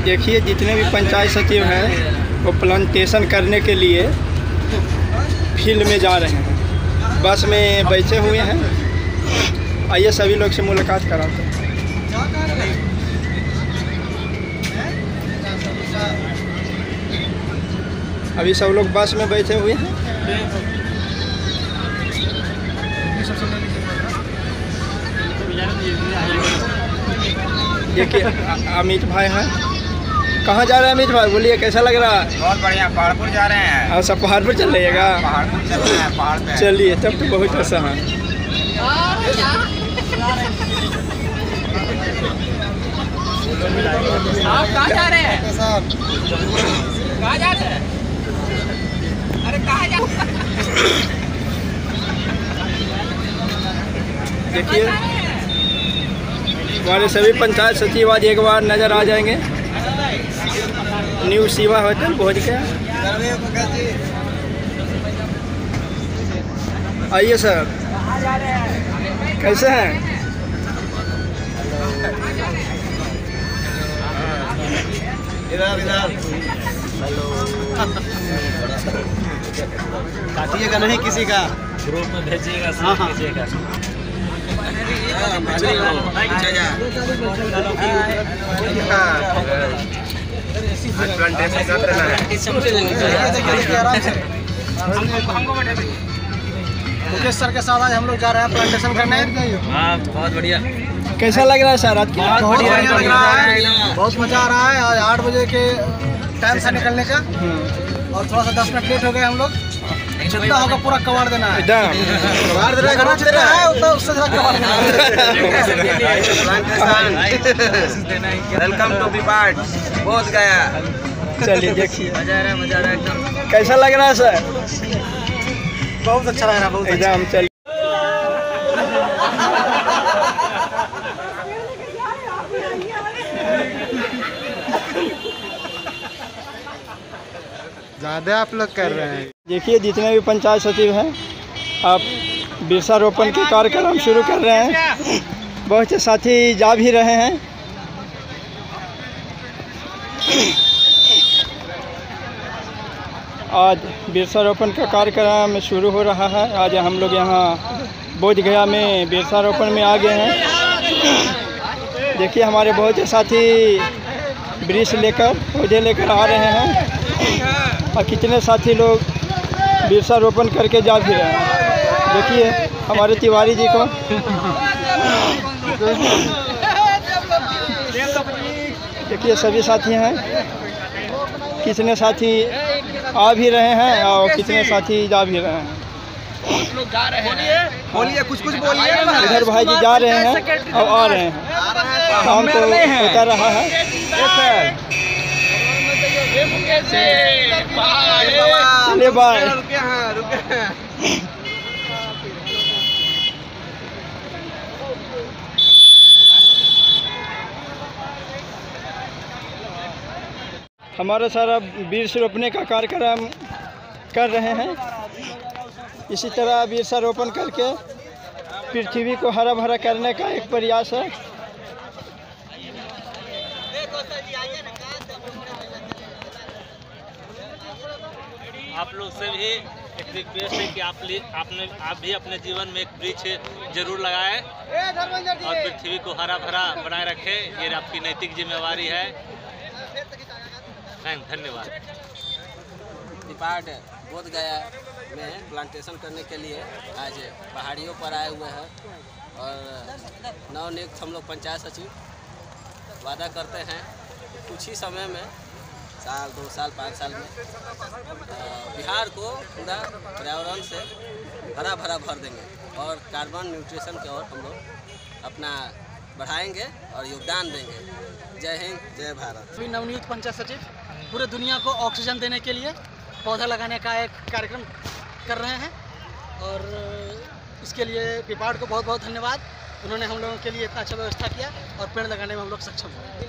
देखिए जितने भी पंचायत सचिव हैं वो प्लांटेशन करने के लिए फील्ड में जा रहे हैं, बस में बैठे हुए हैं। आइए सभी लोग से मुलाकात कराते हैं। अभी सब लोग बस में बैठे हुए हैं। देखिए अमित भाई हैं। कहाँ जा रहे हैं अमित भाई, बोलिए कैसा लग रहा है? बहुत बढ़िया, पहाड़पुर जा रहे हैं। और सब पहाड़ पर चल रहिएगा? पहाड़पुर चल रहे हैं, पहाड़ पे। चलिए तब तो बहुत अच्छा है। आप कहाँ जा रहे हैं? कहाँ जा रहे हैं? अरे कहाँ जा? देखिए हमारे सभी पंचायत सचिव आज एक बार नज़र आ जाएंगे। न्यू शिवा होटल पहुँच गया। आइए सर, कैसे हैं? काटिएगा नहीं किसी का, ग्रुप में भेजिएगा। हाँ। भेजिएगा। मुकेश सर के साथ आज हम लोग जा रहे हैं प्लांटेशन करने। हाँ बहुत बढ़िया। कैसा लग रहा है सर आज? बहुत बढ़िया लग रहा है, बहुत मजा आ रहा है। आज 8 बजे के टाइम से निकलने का, और थोड़ा सा 10 मिनट लेट हो गए हम लोग। जितना होगा पूरा कबाड़ देना है। कबाड़ देना है उतना, उससे ज़्यादा कबाड़ देना है। वेलकम टू बिपाट, बहुत गया। चलिए देखिए मजा आ रहा है एकदम। कैसा लग रहा है सर? बहुत अच्छा लग रहा है, बहुत अच्छा। एकदम। चलिए ज़्यादा आप लोग कर रहे हैं। देखिए जितने भी पंचायत सचिव हैं आप वृक्षारोपण के कार्यक्रम शुरू कर रहे हैं। बहुत से साथी जा भी रहे हैं। आज वृक्षारोपण का कार्यक्रम शुरू हो रहा है। आज हम लोग यहाँ बोधगया में वृक्षारोपण में आ गए हैं। देखिए हमारे बहुत से साथी वृक्ष लेकर, पौधे लेकर आ रहे हैं, और कितने साथी लोग वृक्षारोपण करके जा भी रहे हैं। देखिए हमारे तिवारी जी को, देखिए सभी साथी हैं। कितने साथी आ भी रहे हैं और कितने साथी जा भी रहे हैं। लोग जा रहे हैं, बोलिए कुछ बोलिए। इधर भाई जी जा रहे हैं और आ रहे हैं। काम तो होता रहा है। चलिए बाय। हमारा सारा वृक्ष रोपने का कार्यक्रम कर रहे हैं। इसी तरह वृक्षारोपण करके पृथ्वी को हरा भरा करने का एक प्रयास है। आप लोग से भी एक रिक्वेस्ट है कि आप भी अपने जीवन में एक वृक्ष जरूर लगाएं और पृथ्वी को हरा भरा बनाए रखें। ये आपकी नैतिक जिम्मेवारी है। धन्यवाद। बिपाट बोधगया में प्लांटेशन करने के लिए आज पहाड़ियों पर आए हुए हैं, और नवनियुक्त हम लोग पंचायत सचिव वादा करते हैं कुछ ही समय में, साल 2 साल 5 साल में बिहार को पूरा पर्यावरण से हरा भरा भर देंगे और कार्बन न्यूट्रिशन की ओर हम लोग अपना बढ़ाएंगे और योगदान देंगे। जय हिंद, जय भारत। अभी नवनियुक्त पंचायत सचिव पूरे दुनिया को ऑक्सीजन देने के लिए पौधा लगाने का एक कार्यक्रम कर रहे हैं, और इसके लिए बिपाट को बहुत बहुत धन्यवाद। उन्होंने हम लोगों के लिए इतना अच्छा व्यवस्था किया और पेड़ लगाने में हम लोग सक्षम हुए।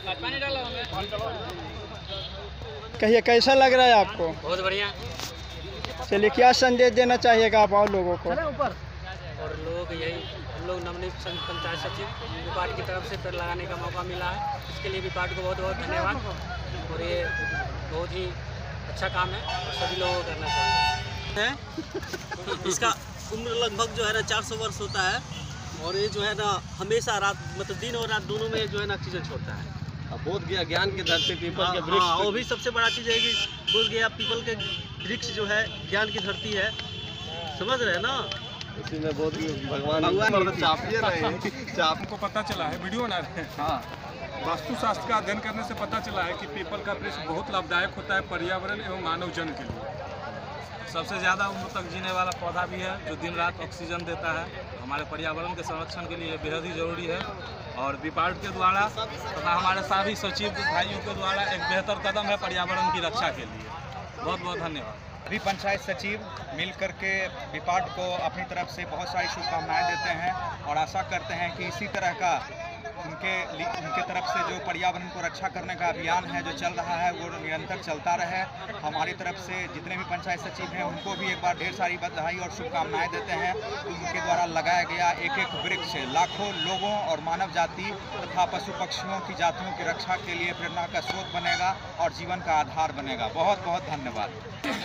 कहिए कैसा लग रहा है आपको? बहुत बढ़िया। चलिए क्या संदेश देना चाहिएगा आप और लोगों को? और लोग यही हम लोग नवनियुक्त पंचायत सचिव विपाट की तरफ से पेड़ लगाने का मौका मिला है। इसके लिए विपाट को बहुत बहुत धन्यवाद। और ये बहुत ही अच्छा काम है और सभी लोगों को करना चाहिए। इसका उम्र लगभग जो है ना 400 वर्ष होता है और ये जो है ना हमेशा रात मतलब दिन और रात दोनों में जो है ना ऑक्सीजन छोड़ता है। बोध गया ज्ञान के धरती पीपल के हाँ, वृक्ष। वो भी सबसे बड़ा चीज़ है कि बोध गया पीपल के वृक्ष जो है ज्ञान की धरती है, समझ रहे हैं ना। इसी में बोध भगवान चापिए रहे आपको पता चला है, वीडियो बना रहे हैं। हाँ, वास्तुशास्त्र का अध्ययन करने से पता चला है कि पीपल का वृक्ष बहुत लाभदायक होता है पर्यावरण एवं मानव जन के लिए। सबसे ज़्यादा उम्र तक जीने वाला पौधा भी है जो दिन रात ऑक्सीजन देता है। हमारे पर्यावरण के संरक्षण के लिए बेहद ही जरूरी है और विपाट के द्वारा तथा हमारे सभी सचिव भाइयों के द्वारा एक बेहतर कदम है पर्यावरण की रक्षा के लिए। बहुत बहुत धन्यवाद। सभी पंचायत सचिव मिल करके विपाट को अपनी तरफ से बहुत सारी शुभकामनाएं देते हैं और आशा करते हैं कि इसी तरह का उनके तरफ से जो पर्यावरण को रक्षा करने का अभियान है जो चल रहा है वो निरंतर चलता रहे। हमारी तरफ से जितने भी पंचायत सचिव हैं उनको भी एक बार ढेर सारी बधाई और शुभकामनाएं देते हैं। उनके द्वारा लगाया गया एक एक वृक्ष लाखों लोगों और मानव जाति तथा पशु पक्षियों की जातियों की रक्षा के लिए प्रेरणा का स्रोत बनेगा और जीवन का आधार बनेगा। बहुत बहुत धन्यवाद।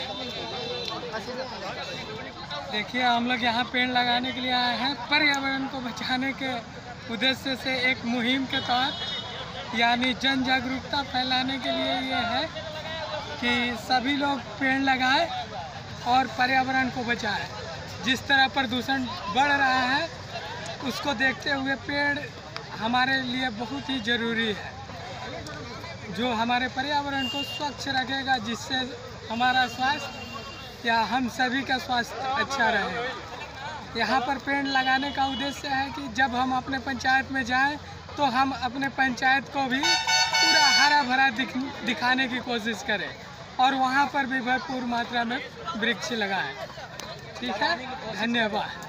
देखिए, हम लोग यहाँ पेड़ लगाने के लिए आए हैं पर्यावरण को बचाने के उद्देश्य से एक मुहिम के तहत, यानी जन जागरूकता फैलाने के लिए ये है कि सभी लोग पेड़ लगाएं और पर्यावरण को बचाएं। जिस तरह प्रदूषण बढ़ रहा है उसको देखते हुए पेड़ हमारे लिए बहुत ही ज़रूरी है, जो हमारे पर्यावरण को स्वच्छ रखेगा, जिससे हमारा स्वास्थ्य या हम सभी का स्वास्थ्य अच्छा रहे। यहाँ पर पेड़ लगाने का उद्देश्य है कि जब हम अपने पंचायत में जाएं तो हम अपने पंचायत को भी पूरा हरा भरा दिखाने की कोशिश करें और वहाँ पर भी भरपूर मात्रा में वृक्ष लगाएं। ठीक है, धन्यवाद।